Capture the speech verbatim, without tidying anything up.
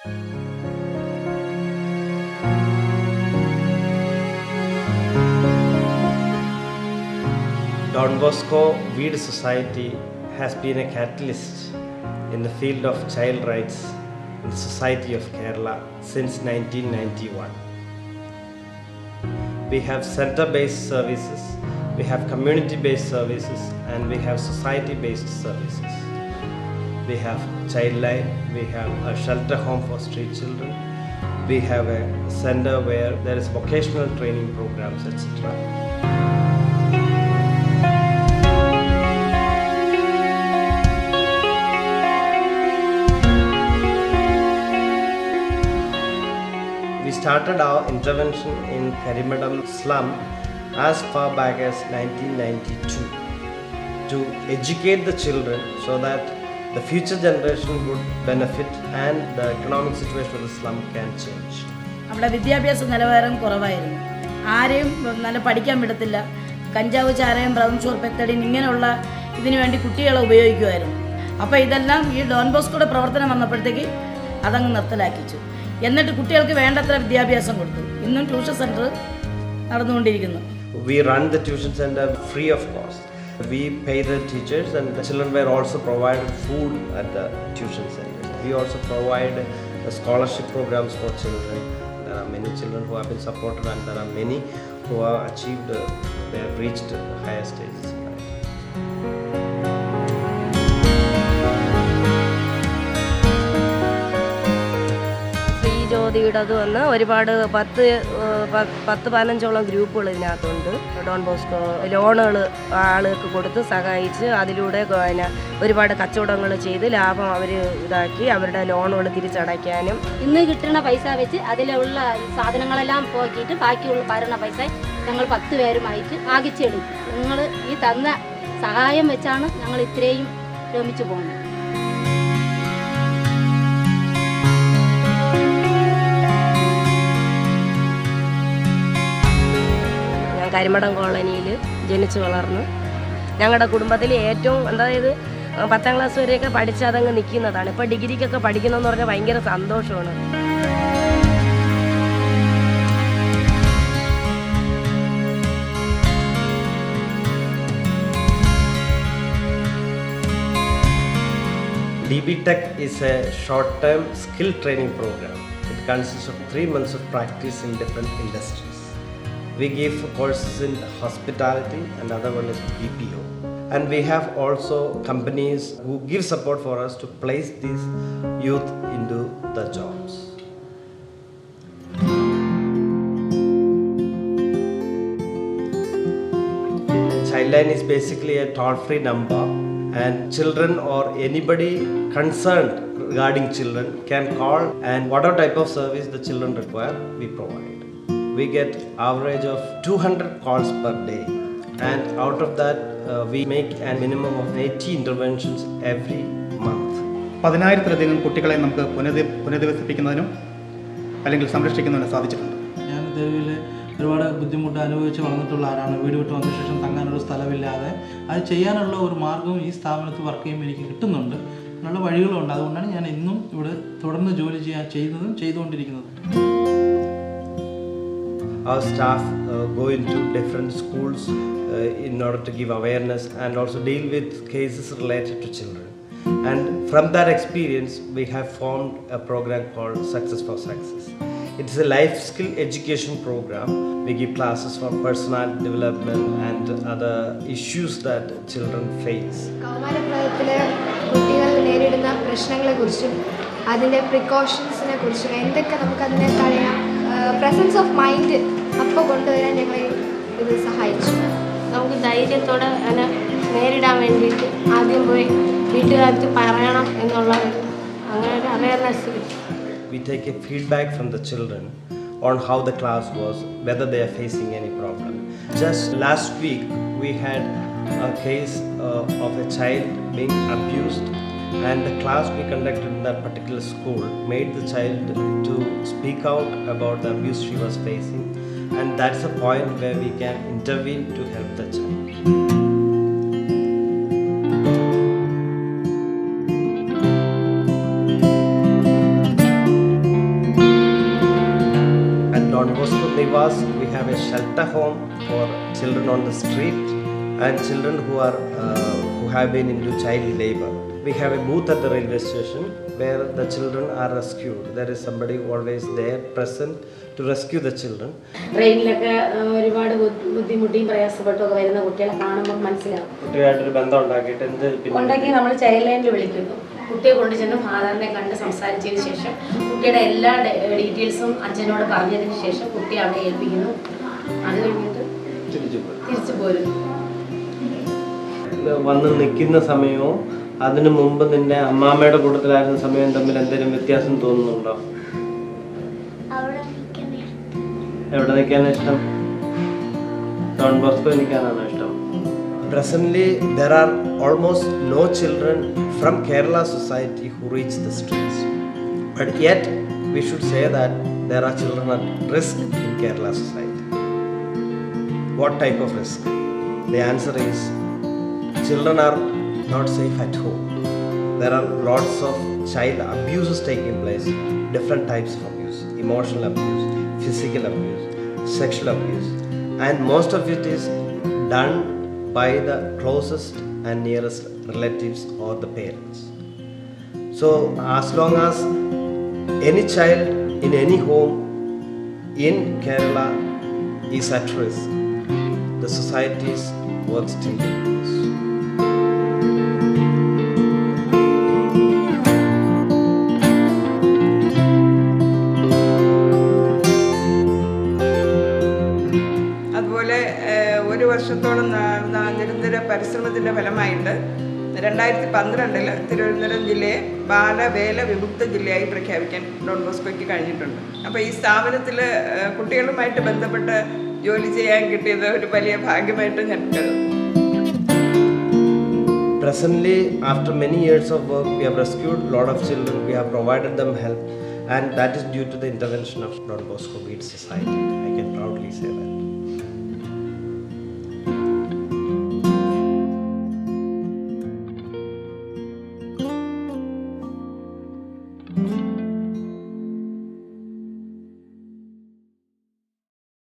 Don Bosco Weed Society has been a catalyst in the field of child rights in the Society of Kerala since nineteen ninety-one. We have center-based services, we have community-based services, and we have society-based services. We have Childline, we have a shelter home for street children, we have a center where there is vocational training programs, et cetera. We started our intervention in Karimadam slum as far back as nineteen ninety-two to educate the children so that the future generation would benefit and the economic situation of the slum can change. നമ്മുടെ വിദ്യാഭ്യാസ നിലവാരം കുറവായിരുന്നു. ആരെയും നല്ല പഠിക്കാൻ വിടത്തില്ല. കഞ്ചാവ്, ചാരയം, brown sugar, pethidine ഇങ്ങനെയുള്ള ഇതിനു വേണ്ടി കുട്ടികളെ ഉപയോഗിക്കുമായിരുന്നു. അപ്പോൾ ഇതെല്ലാം ഈ ഡോൺ ബോസ്കോയുടെ പ്രവർത്തനം വന്നപ്പോഴത്തേക്ക് അതങ്ങ് നിർത്തലാക്കിച്ചു. എന്നിട്ട് കുട്ടികൾക്ക് വേണ്ടത്ര വിദ്യാഭ്യാസം കൊടുത്തു. ഇന്നും ട്യൂഷൻ സെന്റർ നടന്നുകൊണ്ടിരിക്കുന്നു. We run the tuition center free of cost. We pay the teachers and the children were also provided food at the tuition center. We also provide scholarship programs for children. There are many children who have been supported and there are many who have achieved, they have reached higher stages. ജ്യോതിയുടേത് വന്ന് ഒരുപാട് പത്ത് പത്ത് പതിനഞ്ചോളം ഗ്രൂപ്പുകൾ ഇതിനകത്തുണ്ട്. Don Bosco ലോണുകൾ ആളുകൾക്ക് കൊടുത്ത് സഹായിച്ച് അതിലൂടെ പിന്നെ ഒരുപാട് കച്ചവടങ്ങൾ ചെയ്ത് ലാഭം അവർ ഇതാക്കി അവരുടെ ലോണുകൾ തിരിച്ചടയ്ക്കാനും ഇന്ന് കിട്ടുന്ന പൈസ വെച്ച് അതിലുള്ള സാധനങ്ങളെല്ലാം പോക്കിയിട്ട് ബാക്കിയുള്ള പറയുന്ന പൈസ ഞങ്ങൾ പത്ത് പേരുമായിട്ട് ആകിച്ചെടുക്കും. നിങ്ങൾ ഈ തന്ന സഹായം വെച്ചാണ് ഞങ്ങൾ ഇത്രയും ശ്രമിച്ചു പോകുന്നത്. കരിമടം കോളനിയിൽ ജനിച്ചു വളർന്ന് ഞങ്ങളുടെ കുടുംബത്തിൽ ഏറ്റവും അതായത് പത്താം ക്ലാസ് വരെയൊക്കെ പഠിച്ച് അതങ്ങ് നിൽക്കുന്നതാണ്. ഇപ്പോൾ ഡിഗ്രിക്കൊക്കെ പഠിക്കണമെന്ന് പറഞ്ഞാൽ ഭയങ്കര സന്തോഷമാണ്. D B Tech is a short-term skill training program. It consists of three months of practice in different industries. We give courses in hospitality and other one is B P O. And we have also companies who give support for us to place these youth into the jobs. Childline is basically a toll-free number and children or anybody concerned regarding children can call and whatever type of service the children require, we provide. We get average of two hundred calls per day and out of that uh, we make a minimum of eighty interventions every month. പതിനായിരത്തിലധികം കുട്ടികളെ നമുക്ക് പുനരധി പുനരധിവസിപ്പിക്കുന്നതിനും അല്ലെങ്കിൽ സംരക്ഷിക്കുന്നതിനും സാധിച്ചിട്ടുണ്ട്. ഞാൻ നിലവിൽ ഒരുപാട് ബുദ്ധിമുട്ട് അനുഭവിച്ച് വളർന്നിട്ടുള്ള ആളാണ്. വീട് വിട്ട് വന്ന ശേഷം തങ്ങാനൊരു സ്ഥലമില്ലാതെ അത് ചെയ്യാനുള്ള ഒരു മാർഗ്ഗവും ഈ സ്ഥാപനത്തിൽ വർക്ക് ചെയ്യുമ്പോൾ എനിക്ക് കിട്ടുന്നുണ്ട്. അതിനുള്ള വഴികളുണ്ട്. അതുകൊണ്ടാണ് ഞാൻ ഇന്നും ഇവിടെ തുടർന്ന് ജോലി ചെയ്യാൻ ചെയ്യുന്നതും ചെയ്തുകൊണ്ടിരിക്കുന്നതും. Our staff uh, go into different schools uh, in order to give awareness and also deal with cases related to children. And from that experience, we have formed a program called Success for Success. It's a life skill education program. We give classes for personality development and other issues that children face. കൗമാരപ്രായത്തിലെ കുട്ടികൾ നേരിടുന്ന പ്രശ്നങ്ങളെക്കുറിച്ചും അതിൻ്റെ പ്രിക്കോഷൻസിനെ കുറിച്ചും എന്തൊക്കെ നമുക്കതിനെ തടയാം, presence of mind അപ്പോൾ കൊണ്ടുവരാൻ ഞങ്ങളെ ഇത് സഹായിച്ചു. നമുക്ക് ധൈര്യത്തോടെ അതിനെ നേരിടാൻ വേണ്ടിയിട്ട് ആദ്യം പോയി വീട്ടുകാർക്ക് പറയണം എന്നുള്ള അങ്ങനെ ഒരു അവയർനെസ് കിട്ടി. We take a feedback from the children on how the class was, whether they are facing any problem. Just last week we had a case uh, of a child being abused and the class we conducted in that particular school made the child to speak out about the abuse she was facing, and that's a point where we can intervene to help the child. Sevas, we have a shelter home for children on the street and children who are uh, who have been into child labor. We have a booth at the railway station where the children are rescued. There is somebody always there present to rescue the children. ട്രെയിനിലൊക്കെ ഒരുപാട് ബുദ്ധിമുട്ടിയും പ്രയാസപ്പെട്ടൊക്കെ വരുന്ന കുട്ടികളെ കാണുമ്പോൾ മനസ്സിലാവും. കുട്ടിയായിട്ടൊരു ബന്ധം ഉണ്ടാക്കിയിട്ട് എന്ത് ഉണ്ടാക്കി നമ്മൾ ചൈൽഡ് ലൈനിൽ വിളിക്കുന്നു. കുട്ടിയെ കൊണ്ടുചെന്ന് ഫാദറിനെ കണ്ട് സംസാരിച്ചതിന് ശേഷം കുട്ടിയുടെ എല്ലാ ഡീറ്റെയിൽസും അച്ഛനോട് പറഞ്ഞതിന് ശേഷം കുട്ടിയെ അവിടെ ഏൽപ്പിക്കുന്നു. അത് കഴിഞ്ഞിട്ട് തിരിച്ചു പോരുന്നു. വന്ന് നിൽക്കുന്ന സമയവും അതിനു മുമ്പ് നിന്റെ അമ്മാമ്മയുടെ കൂട്ടത്തിലായിരുന്ന സമയം തമ്മിൽ എന്തെങ്കിലും വ്യത്യാസം തോന്നുന്നുണ്ടോ? എവിടെ നിൽക്കാനാണ് ഇഷ്ടം? ഡോൺ ബോസ്കോ നിൽക്കാനാണോ ഇഷ്ടം? Presently, there are almost no children from Kerala society who reach the streets. But yet, we should say that there are children at risk in Kerala society. What type of risk? The answer is, children are not safe at home. There are lots of child abuses taking place, different types of abuse, emotional abuse, physical abuse, sexual abuse, and most of it is done by the closest and nearest relatives or the parents. So as long as any child in any home in Kerala is at risk, the society's work still continues. അതുപോലെ ഒരു വർഷത്തോളം നിരന്തര പരിശ്രമത്തിൻ്റെ ഫലമായിട്ട് രണ്ടായിരത്തി പന്ത്രണ്ടിൽ തിരുവനന്തപുരം ജില്ലയെ ബാലവേല വിമുക്ത ജില്ലയായി പ്രഖ്യാപിക്കാൻ ഡോൺ ബോസ്കോയ്ക്ക് കഴിഞ്ഞിട്ടുണ്ട്. അപ്പോൾ ഈ സ്ഥാപനത്തിൽ കുട്ടികളുമായിട്ട് ബന്ധപ്പെട്ട് ജോലി ചെയ്യാൻ കിട്ടിയത് ഒരു വലിയ ഭാഗ്യമായിട്ട് ഞാൻ കരുതുന്നു. Presently, after many years of work, we have rescued a lot of children, we have provided them help, and that is due to the intervention of Don Bosco Beat Society. I can proudly say that.